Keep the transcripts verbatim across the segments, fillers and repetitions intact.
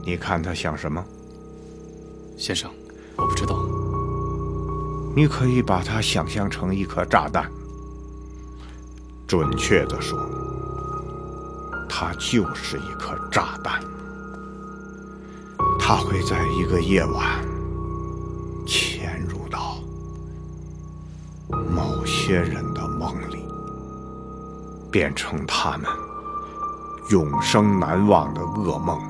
你看它像什么？ 先生，我不知道。 你可以把它想象成一颗炸弹。准确地说，它就是一颗炸弹。它会在一个夜晚潜入到某些人的梦里，变成他们永生难忘的噩梦。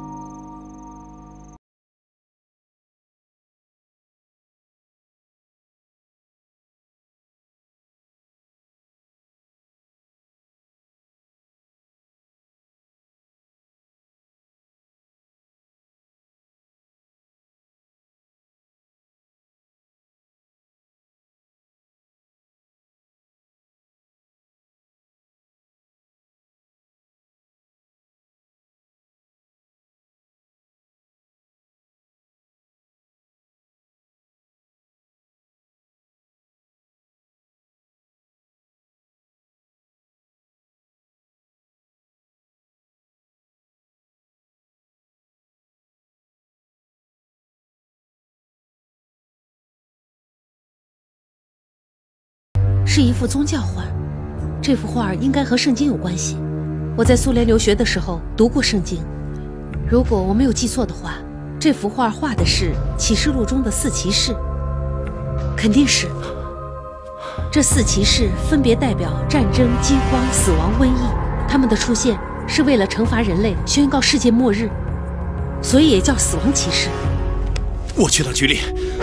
是一幅宗教画，这幅画应该和圣经有关系。我在苏联留学的时候读过圣经，如果我没有记错的话，这幅画画的是启示录中的四骑士，肯定是。这四骑士分别代表战争、饥荒、死亡、瘟疫，他们的出现是为了惩罚人类，宣告世界末日，所以也叫死亡骑士。 我去趟局里。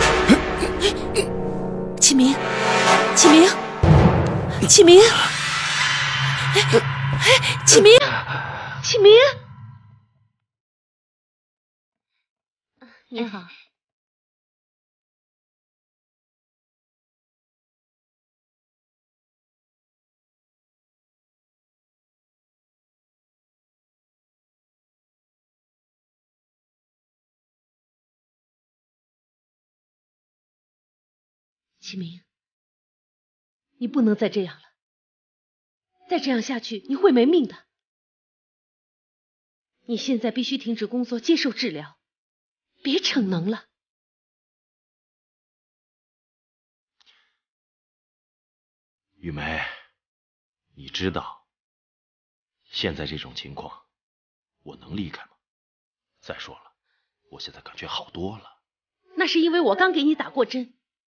启明，启明。启明，启明，启明，你好。启明，你不能再这样了。再这样下去，你会没命的。你现在必须停止工作，接受治疗，别逞能了。 玉梅，你知道现在这种情况，我能离开吗？再说了，我现在感觉好多了。 那是因为我刚给你打过针。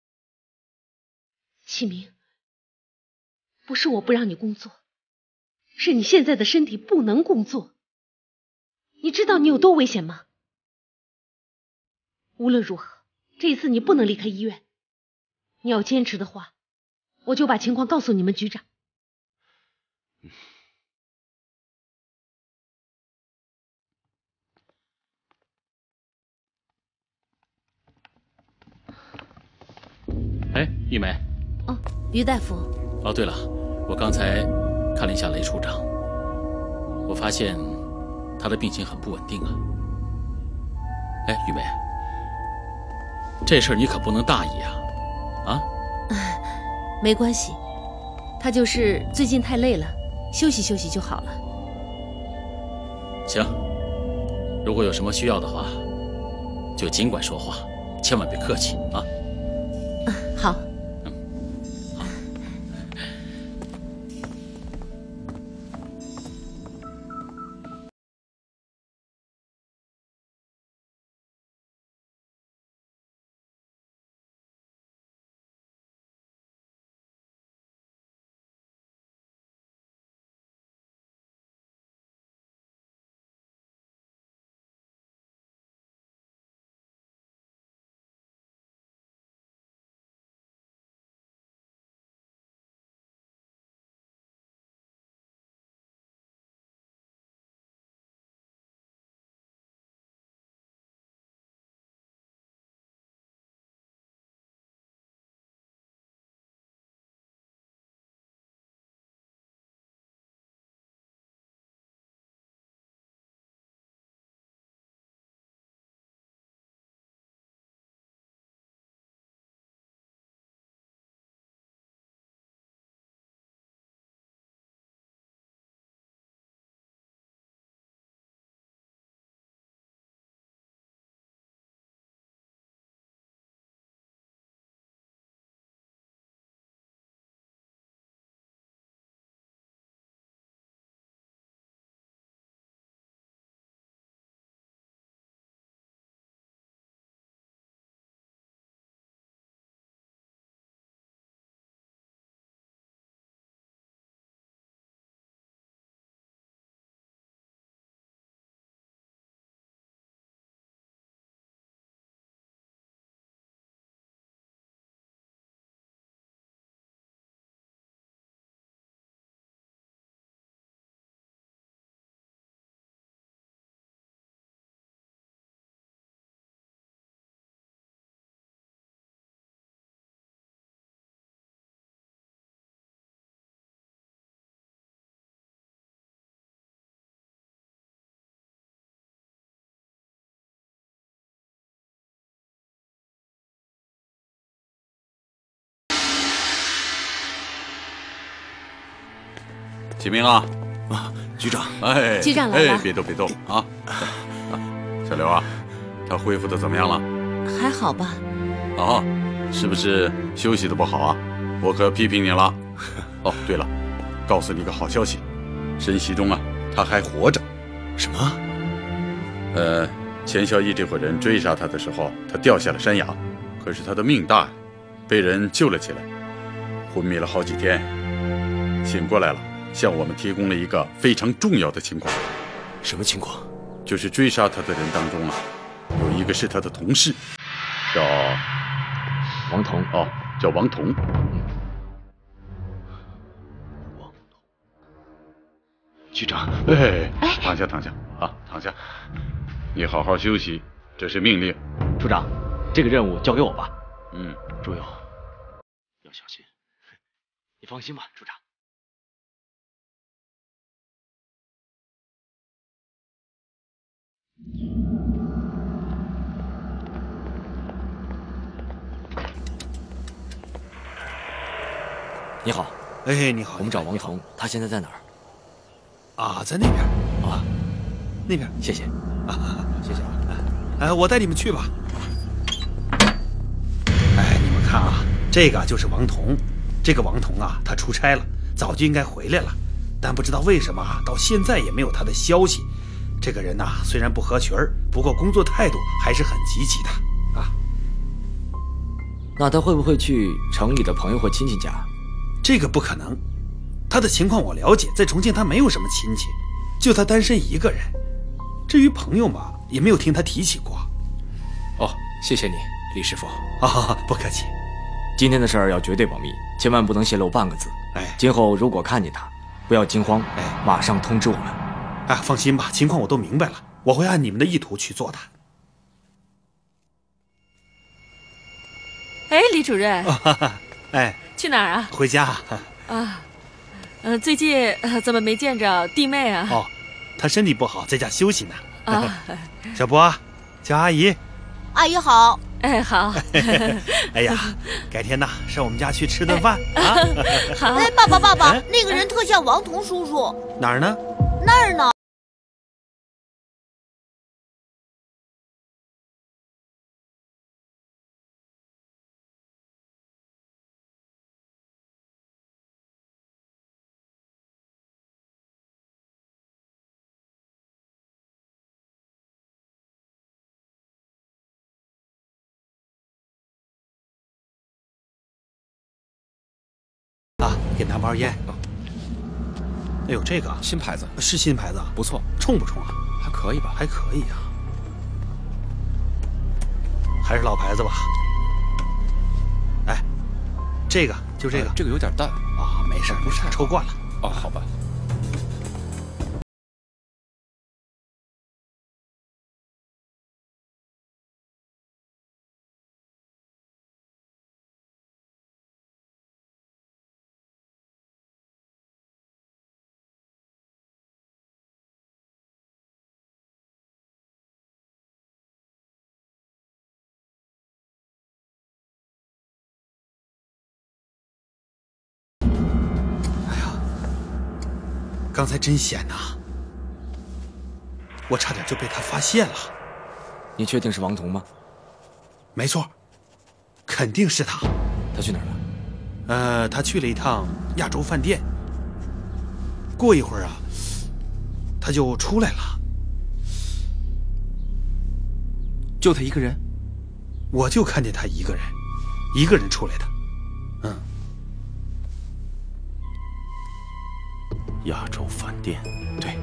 启明，不是我不让你工作，是你现在的身体不能工作。你知道你有多危险吗？无论如何，这一次你不能离开医院。你要坚持的话，我就把情况告诉你们局长。 嗯哎，玉梅。 哦，于大夫。 哦，对了，我刚才看了一下雷处长，我发现他的病情很不稳定啊。哎，玉梅，这事儿你可不能大意啊！啊？ 没关系，他就是最近太累了，休息休息就好了。 行，如果有什么需要的话，就尽管说话，千万别客气啊。 嗯，好。 启明啊！ 啊，局长， 哎， 局长来了哎，别动别动啊！小刘啊，他恢复的怎么样了？ 还好吧？ 啊，是不是休息的不好啊？我可批评你了。哦，对了，告诉你个好消息，申锡忠啊，他还活着。 什么？ 呃，钱孝义这伙人追杀他的时候，他掉下了山崖，可是他的命大，被人救了起来，昏迷了好几天，醒过来了，向我们提供了一个非常重要的情况。 什么情况？ 就是追杀他的人当中啊，有一个是他的同事，叫王彤。 哦，叫王彤。 王彤，局长， 哎，躺下躺下啊，躺下，你好好休息，这是命令。 处长，这个任务交给我吧。 嗯， 朱勇，要小心。你放心吧，处长。 你好， 哎，你好， 我们找王彤，他现在在哪儿？ 啊，在那边啊， 那边。 谢谢啊， 谢谢啊。 哎，我带你们去吧。哎，你们看啊，这个就是王彤。这个王彤啊，他出差了，早就应该回来了，但不知道为什么啊，到现在也没有他的消息。这个人呐、啊，虽然不合群儿，不过工作态度还是很积极的啊。 那他会不会去城里的朋友或亲戚家？ 这个不可能，他的情况我了解，在重庆他没有什么亲戚，就他单身一个人。至于朋友嘛，也没有听他提起过。 哦，谢谢你，李师傅。 啊，不客气。 今天的事儿要绝对保密，千万不能泄露半个字。 哎， 今后如果看见他，不要惊慌， 哎， 马上通知我们。 哎，放心吧，情况我都明白了，我会按你们的意图去做的。 哎，李主任， 哦、哈哈哎， 去哪儿啊？ 回家。 啊，呃，最近、呃、怎么没见着弟妹啊？ 哦，她身体不好，在家休息呢。 啊， 小波，叫阿姨。 阿姨好。 哎，好。 哎呀，改天呐，上我们家去吃顿饭、哎、啊。 好。 哎，爸爸，爸爸，哎、那个人特像王彤叔叔。 哪儿呢？ 那儿呢。 啊，给拿包烟。哎呦，这个新牌子是新牌子， 不错， 冲不冲啊？ 还可以吧， 还可以啊，还是老牌子吧。哎，这个就这个， 呃、这个有点淡啊，没事，不是抽惯了。 哦，好吧。 刚才真险呐、啊，我差点就被他发现了。 你确定是王彤吗？ 没错，肯定是他。 他去哪儿了？ 呃，他去了一趟亚洲饭店。过一会儿啊，他就出来了。 就他一个人？ 我就看见他一个人，一个人出来的。嗯。 亚洲饭店，对。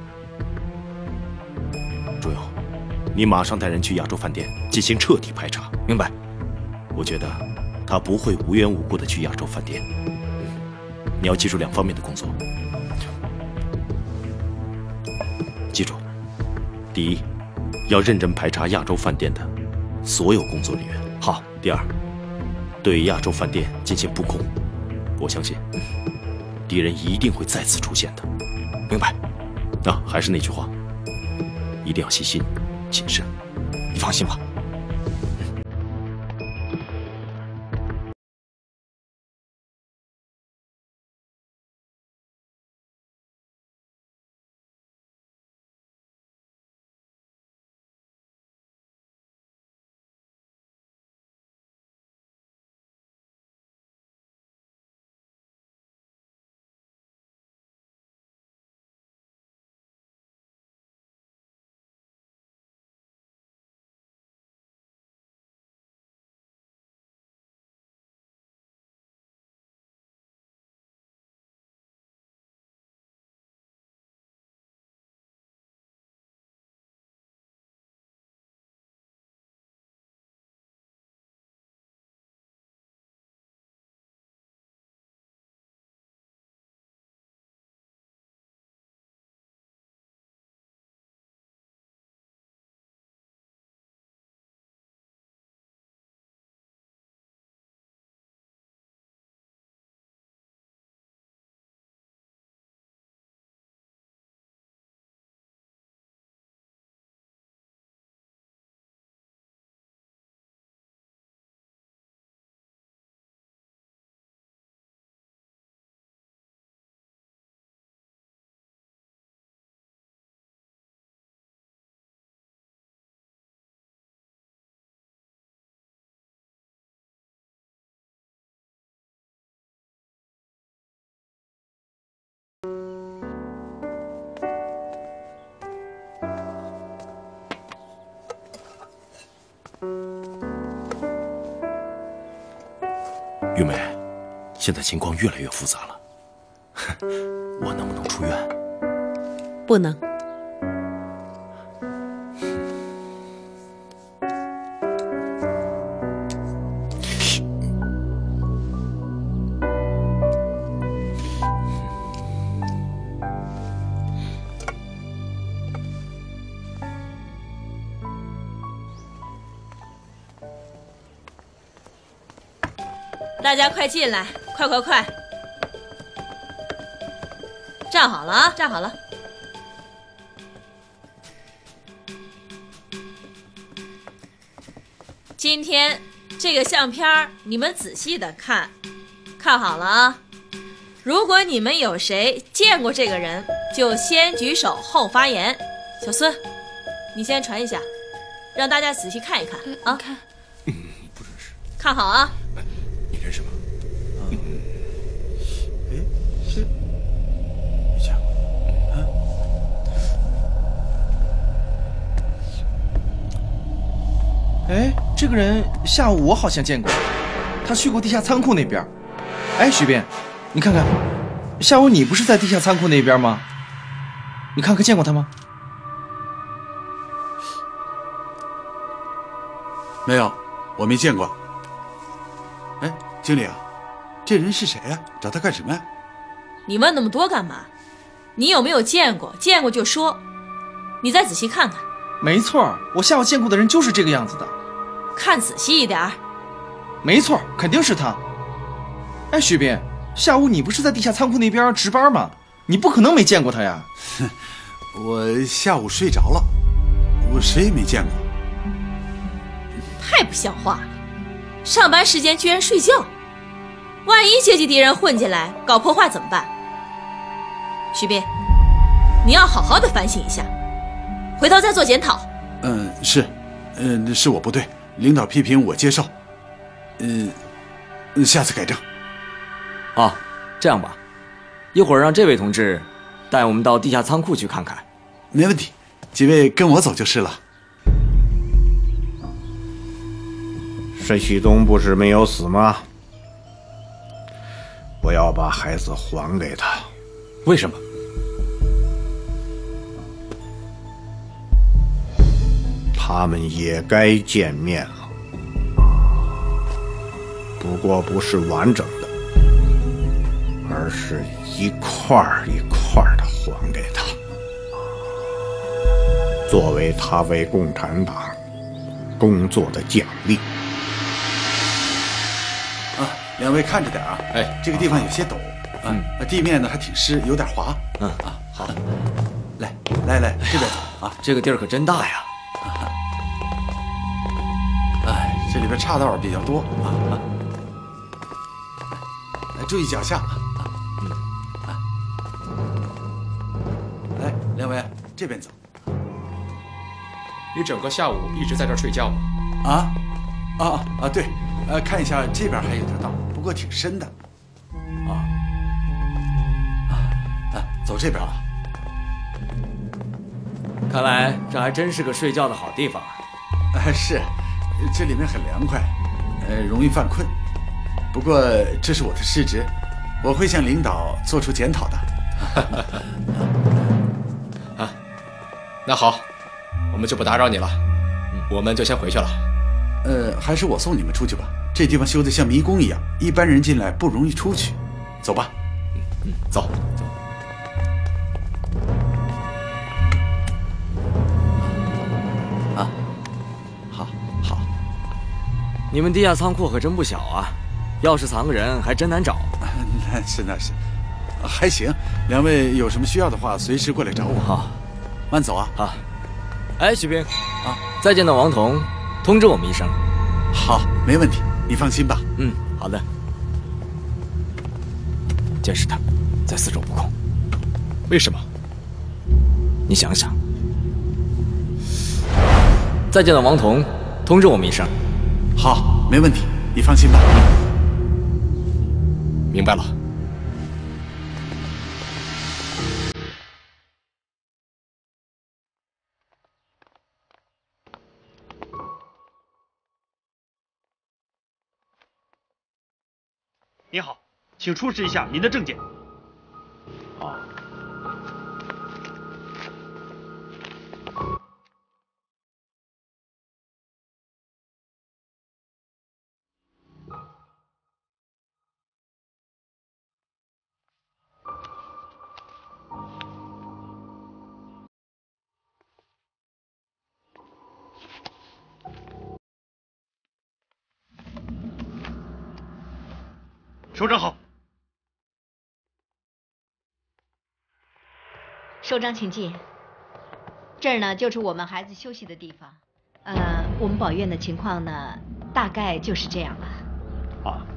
朱勇，你马上带人去亚洲饭店进行彻底排查。 明白。 我觉得他不会无缘无故的去亚洲饭店。你要记住两方面的工作。记住，第一，要认真排查亚洲饭店的所有工作人员。 好。 第二，对亚洲饭店进行布控。我相信。嗯敌人一定会再次出现的， 明白。 啊，还是那句话，一定要细心谨慎。 你放心吧。 玉梅，现在情况越来越复杂了，我能不能出院？ 不能。 大家快进来，快快快！站好了啊，站好了。今天这个相片你们仔细的看，看好了啊。如果你们有谁见过这个人，就先举手后发言。小孙，你先传一下，让大家仔细看一看啊。 看， 嗯，不认识。 看好啊。 你认识吗？ 嗯，哎，这没见过。啊？ 哎，这个人下午我好像见过，他去过地下仓库那边。哎，徐斌，你看看，下午你不是在地下仓库那边吗？你看看见过他吗？ 没有，我没见过。哎，经理啊，这人是谁呀？找他干什么呀？ 你问那么多干嘛？你有没有见过？见过就说。你再仔细看看。 没错，我下午见过的人就是这个样子的。 看仔细一点。 没错，肯定是他。哎，徐斌，下午你不是在地下仓库那边值班吗？你不可能没见过他呀。 我下午睡着了，我谁也没见过。 太不像话了，上班时间居然睡觉，万一阶级敌人混进来搞破坏怎么办？徐斌，你要好好的反省一下，回头再做检讨。 嗯，是，嗯，是我不对，领导批评我接受，嗯，下次改正。 啊，这样吧，一会儿让这位同志带我们到地下仓库去看看。 没问题，几位跟我走就是了。 沈旭东不是没有死吗？我要把孩子还给他。 为什么？ 他们也该见面了，不过不是完整的，而是一块儿一块儿的还给他，作为他为共产党工作的奖励。 啊，两位看着点啊！哎，这个地方有些陡，嗯，地面呢还挺湿，有点滑。 嗯啊，好，来来来，这边走啊！ 这个地儿可真大呀！ 哎，这里边岔道比较多啊啊！注意脚下啊！嗯啊，来，两位这边走。 你整个下午一直在这儿睡觉吗？ 啊啊啊！对，呃，看一下这边还有条道，不过挺深的。啊啊，走这边吧。 看来这还真是个睡觉的好地方。 啊，是，这里面很凉快，呃，容易犯困。不过这是我的失职，我会向领导做出检讨的。 啊，那好，我们就不打扰你了，我们就先回去了。 呃，还是我送你们出去吧。这地方修得像迷宫一样，一般人进来不容易出去。走吧。 嗯嗯，走走。 啊，好，好。 你们地下仓库可真不小啊，要是藏个人还真难找。 那是那是，还行。两位有什么需要的话，随时过来找我。 好， 慢走啊。 好。哎，徐兵啊，再见到王彤，通知我们一声。 好，没问题，你放心吧。 嗯，好的。监视他，在四周布控。 为什么？ 你想想。再见到王彤，通知我们一声。 好，没问题，你放心吧。 明白了。 你好，请出示一下您的证件。 啊。 首长好。 首长请进。这儿呢就是我们孩子休息的地方。呃，我们保院的情况呢，大概就是这样了。 啊，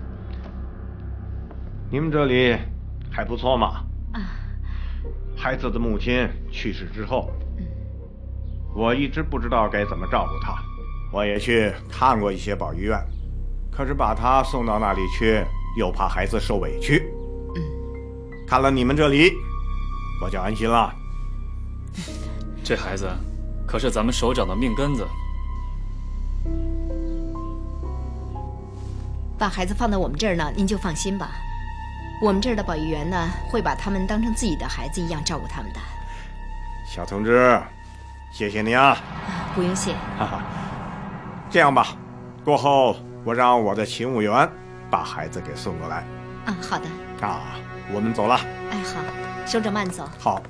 你们这里还不错嘛。 啊。 孩子的母亲去世之后，嗯，我一直不知道该怎么照顾她。我也去看过一些保育院，可是把她送到那里去，又怕孩子受委屈。嗯，看了你们这里，我就安心了。 这孩子可是咱们首长的命根子。 把孩子放到我们这儿呢，您就放心吧。我们这儿的保育员呢，会把他们当成自己的孩子一样照顾他们的。 小同志，谢谢你啊！ 不用谢。 哈哈，这样吧，过后我让我的勤务员把孩子给送过来。 啊，好的。 啊，我们走了。 哎，好，首长慢走。 好。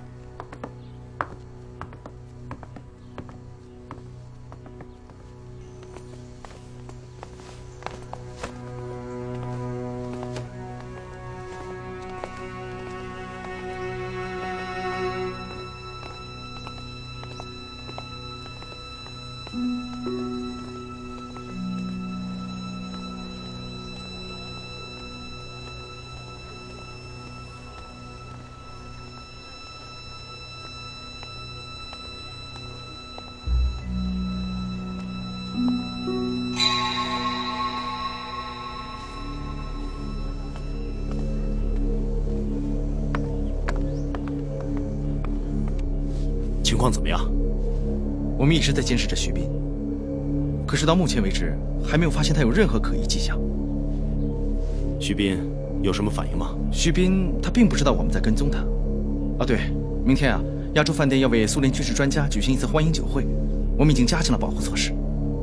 情况怎么样？ 我们一直在监视着徐斌，可是到目前为止还没有发现他有任何可疑迹象。 徐斌有什么反应吗？ 徐斌他并不知道我们在跟踪他。啊，对，明天啊，亚洲饭店要为苏联军事专家举行一次欢迎酒会，我们已经加强了保护措施。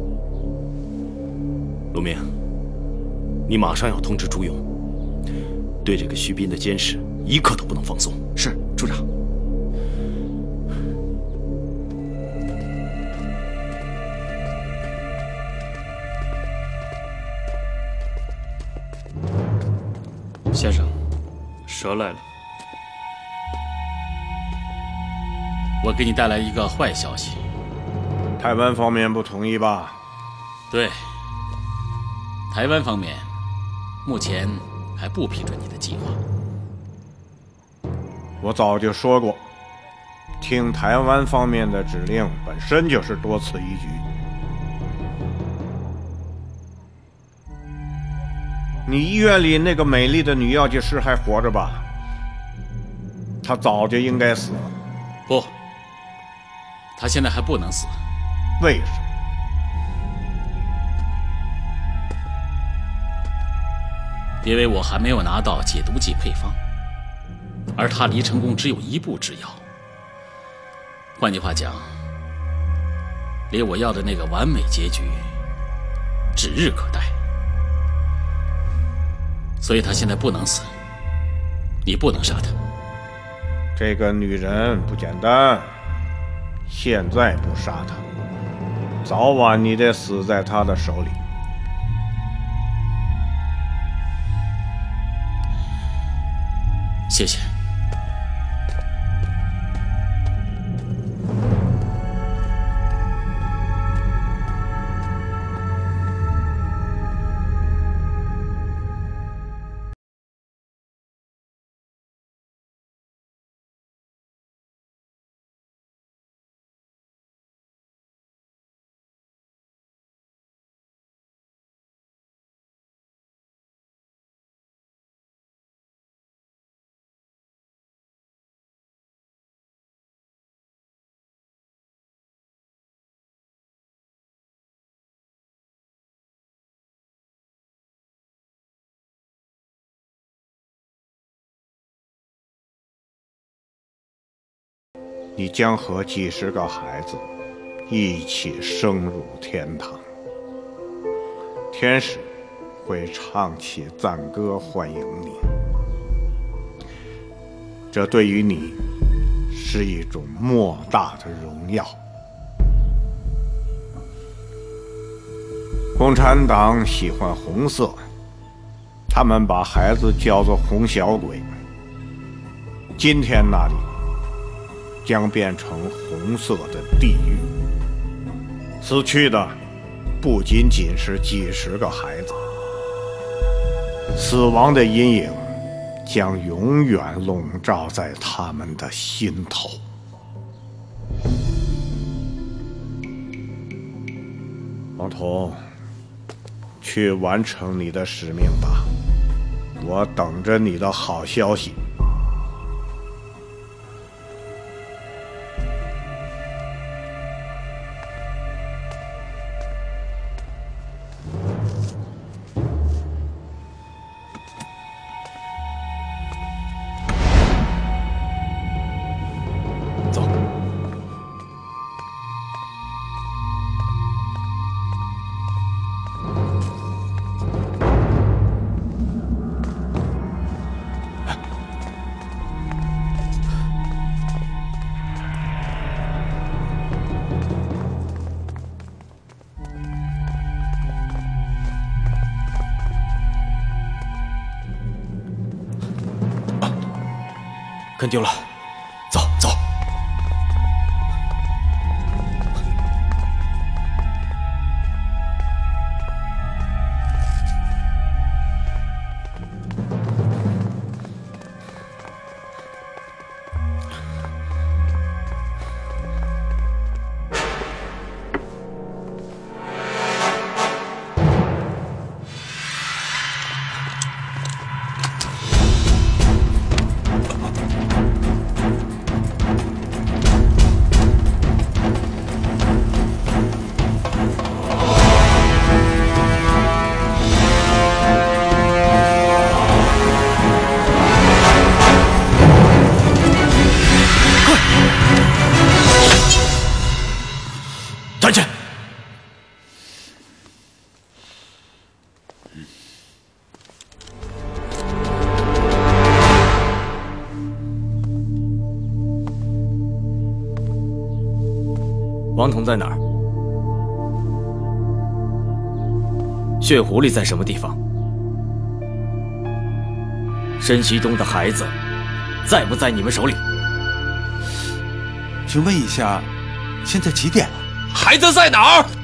陆明，你马上要通知朱勇，对这个徐斌的监视一刻都不能放松。 是，处长。 先生，蛇来了。 我给你带来一个坏消息。 台湾方面不同意吧？ 对，台湾方面目前还不批准你的计划。 我早就说过，听台湾方面的指令本身就是多此一举。你医院里那个美丽的女药剂师还活着吧？她早就应该死了。 不，她现在还不能死。 为什么？ 因为我还没有拿到解毒剂配方，而她离成功只有一步之遥。换句话讲，离我要的那个完美结局指日可待。所以她现在不能死，你不能杀她。 这个女人不简单，现在不杀她，早晚你得死在她的手里。 谢谢。 你将和几十个孩子一起升入天堂，天使会唱起赞歌欢迎你。这对于你是一种莫大的荣耀。共产党喜欢红色，他们把孩子叫做红小鬼。今天那里将变成红色的地狱，死去的不仅仅是几十个孩子，死亡的阴影将永远笼罩在他们的心头。王彤，去完成你的使命吧，我等着你的好消息。 跟丢了，走走。 站起！王彤在哪儿？血狐狸在什么地方？申西东的孩子在不在你们手里？ 请问一下，现在几点了？ 孩子在哪儿？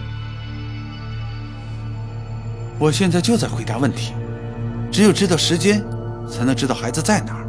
我现在就在回答问题，只有知道时间，才能知道孩子在哪儿。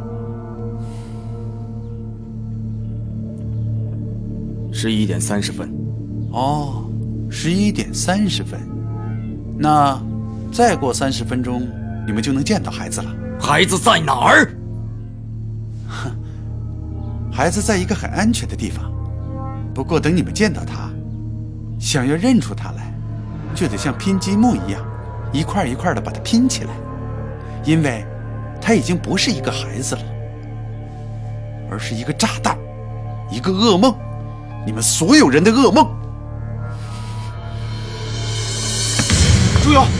十一点三十分。 哦，十一点三十分。那再过三十分钟，你们就能见到孩子了。 孩子在哪儿？ 哼，孩子在一个很安全的地方。不过等你们见到他，想要认出他来，就得像拼积木一样，一块一块的把它拼起来，因为他已经不是一个孩子了，而是一个炸弹，一个噩梦，你们所有人的噩梦。 朱勇，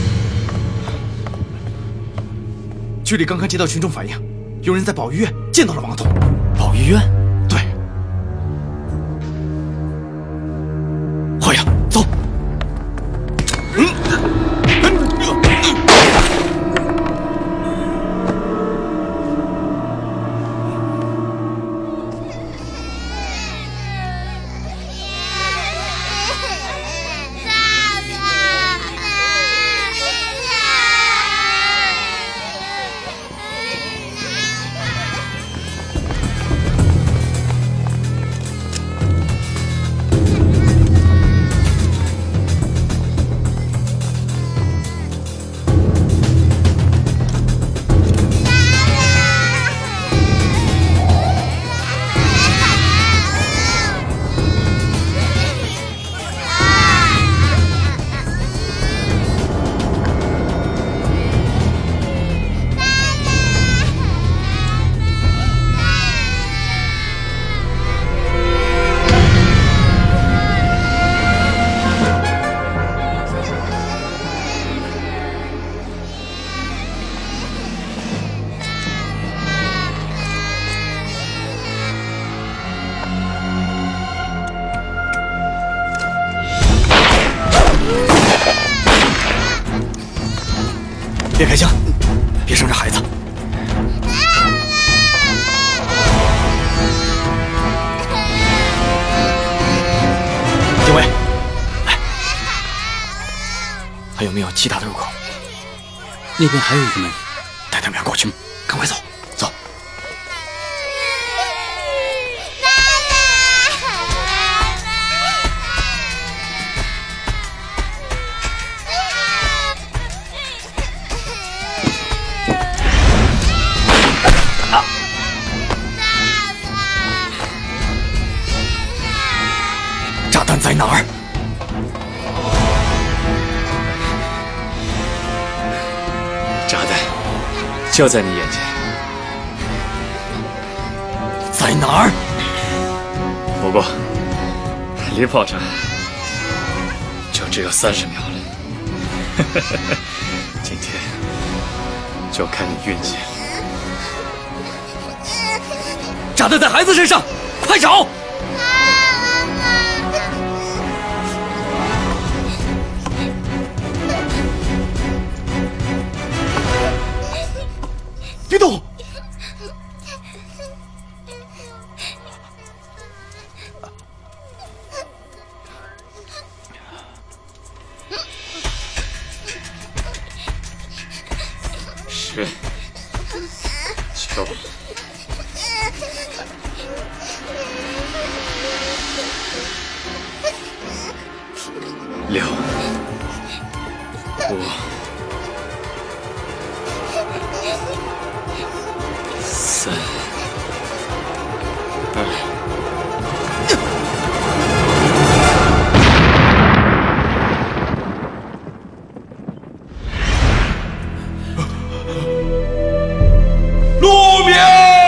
局里刚刚接到群众反映，有人在保育院见到了王彤。 保育院？ 对。快呀，走！嗯。 别开枪，别伤着孩子。警卫，来，还有没有其他的入口？ 那边还有一个门， 带他们俩过去，赶快走，走。炸弹在哪儿？ 炸弹就在你眼前， 在哪儿？ 不过离炮仗就只有三十秒了。今天就看你运气了。 炸弹在孩子身上，快找！别动！ 十、九、六、五、三、二、 陆明！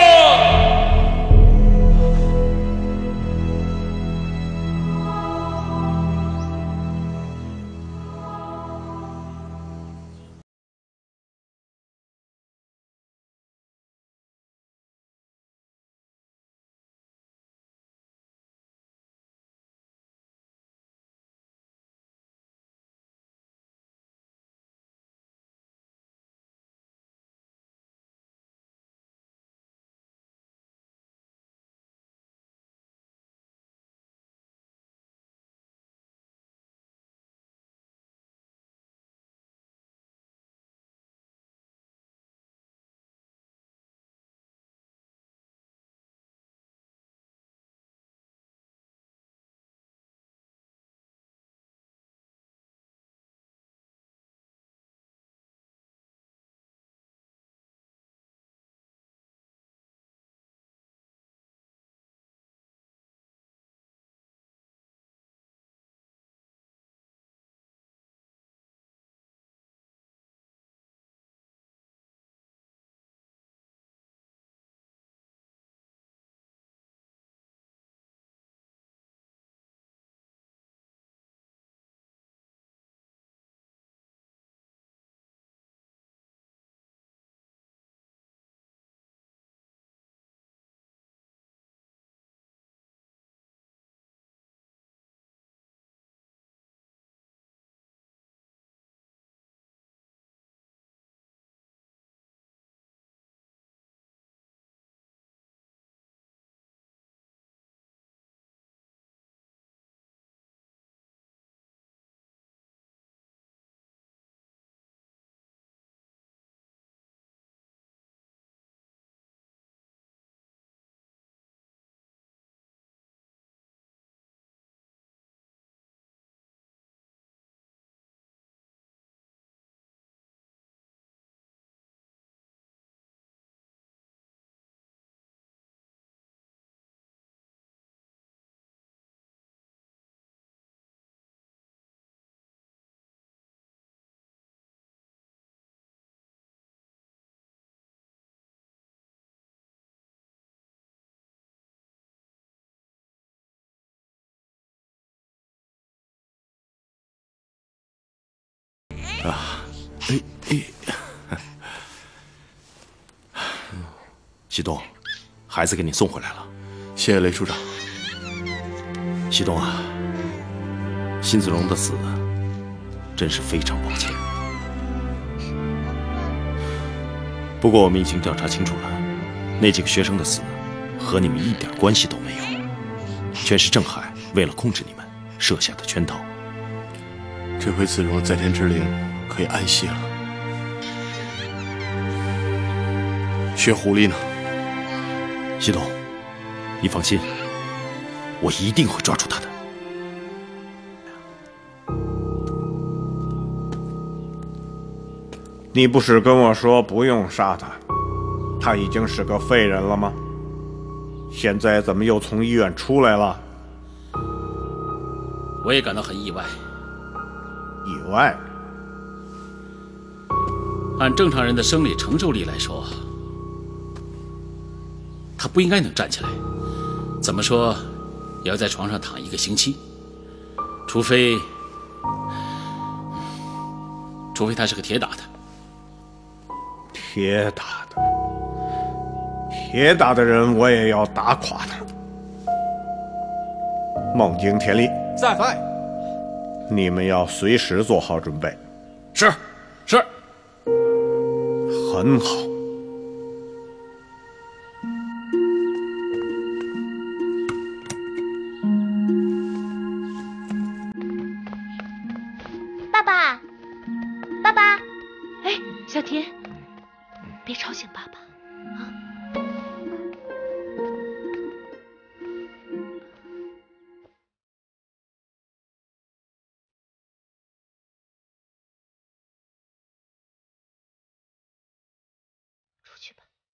啊，哎哎，西东，孩子给你送回来了， 谢谢雷处长。 西东啊，辛子荣的死真是非常抱歉。 不过我们已经调查清楚了，那几个学生的死和你们一点关系都没有，全是郑海为了控制你们设下的圈套。 这回子柔在天之灵可以安息了。血狐狸呢？ 西东，你放心，我一定会抓住他的。 你不是跟我说不用杀他，他已经是个废人了吗？现在怎么又从医院出来了？ 我也感到很意外。 意外？ 按正常人的生理承受力来说，他不应该能站起来，怎么说也要在床上躺一个星期，除非，除非他是个铁打的。 铁打的，铁打的人我也要打垮他。孟京、田力在， 你们要随时做好准备。 是，是， 很好。 爸爸，爸爸， 哎，小田，别吵醒爸爸啊！出去吧。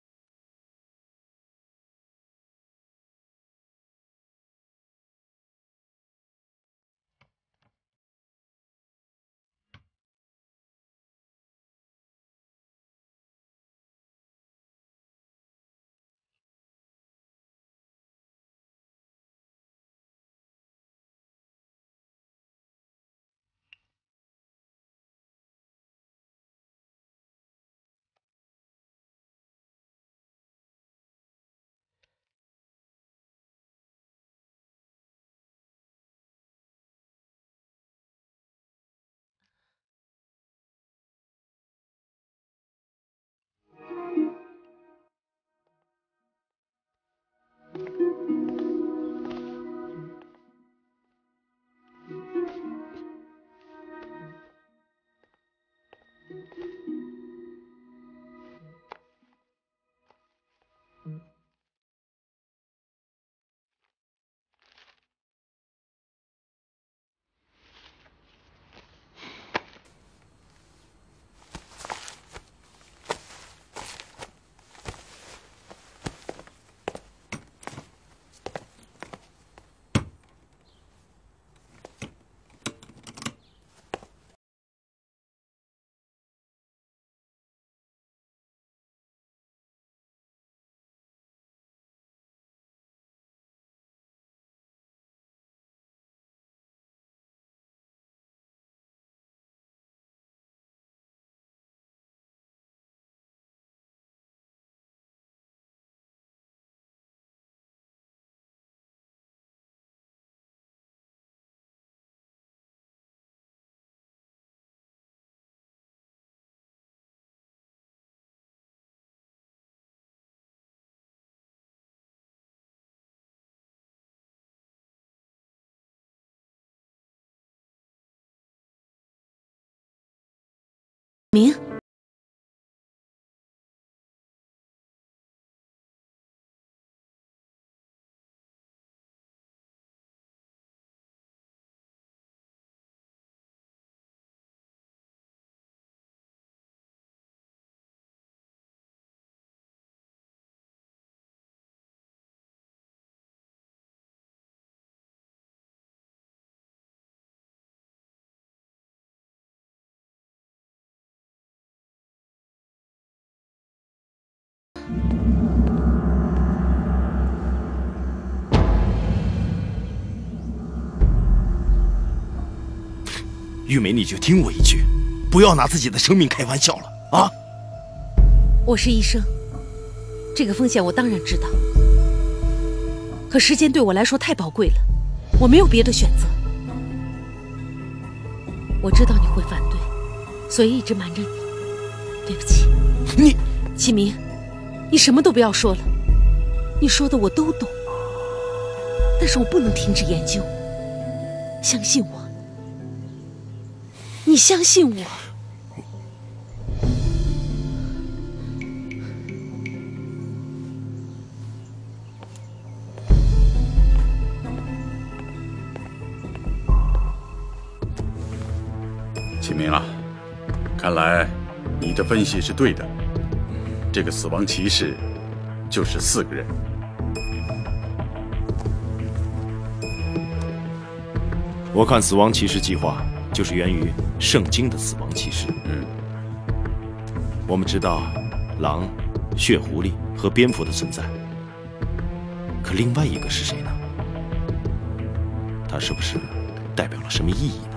明， 玉梅，你就听我一句，不要拿自己的生命开玩笑了啊！ 我是医生，这个风险我当然知道，可时间对我来说太宝贵了，我没有别的选择。我知道你会反对，所以一直瞒着你，对不起。 你， 启明，你什么都不要说了，你说的我都懂，但是我不能停止研究。相信我，你相信我。 启明啊，看来你的分析是对的，这个死亡骑士就是四个人。 我看死亡骑士计划就是源于圣经的死亡骑士。 嗯， 我们知道狼、血狐狸和蝙蝠的存在，可另外一个是谁呢？它是不是代表了什么意义呢？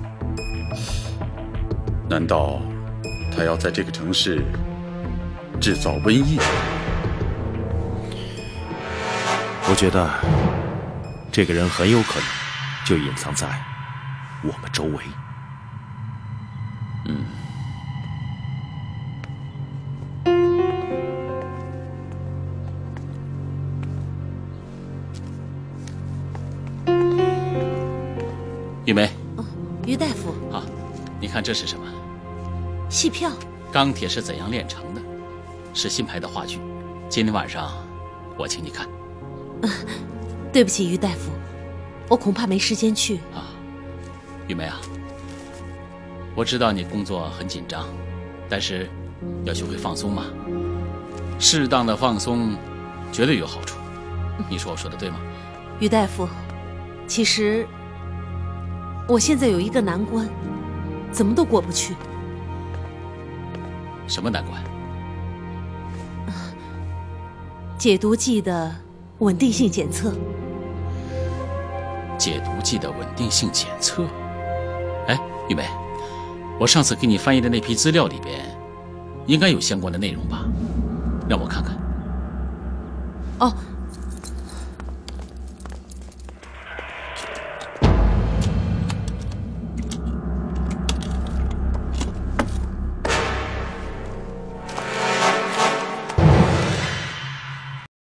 难道他要在这个城市制造瘟疫？ 我觉得这个人很有可能就隐藏在我们周围。 嗯。 玉梅。 哦，于大夫。 啊，你看这是什么？ 戏票。 钢铁是怎样炼成的？是新拍的话剧。今天晚上我请你看。 啊，对不起，于大夫，我恐怕没时间去。 啊，玉梅啊，我知道你工作很紧张，但是要学会放松嘛。适当的放松绝对有好处。你说我说的对吗？ 于大夫，其实我现在有一个难关，怎么都过不去。 什么难关？ 解毒剂的稳定性检测。 解毒剂的稳定性检测？哎，玉梅，我上次给你翻译的那批资料里边，应该有相关的内容吧？让我看看。 哦。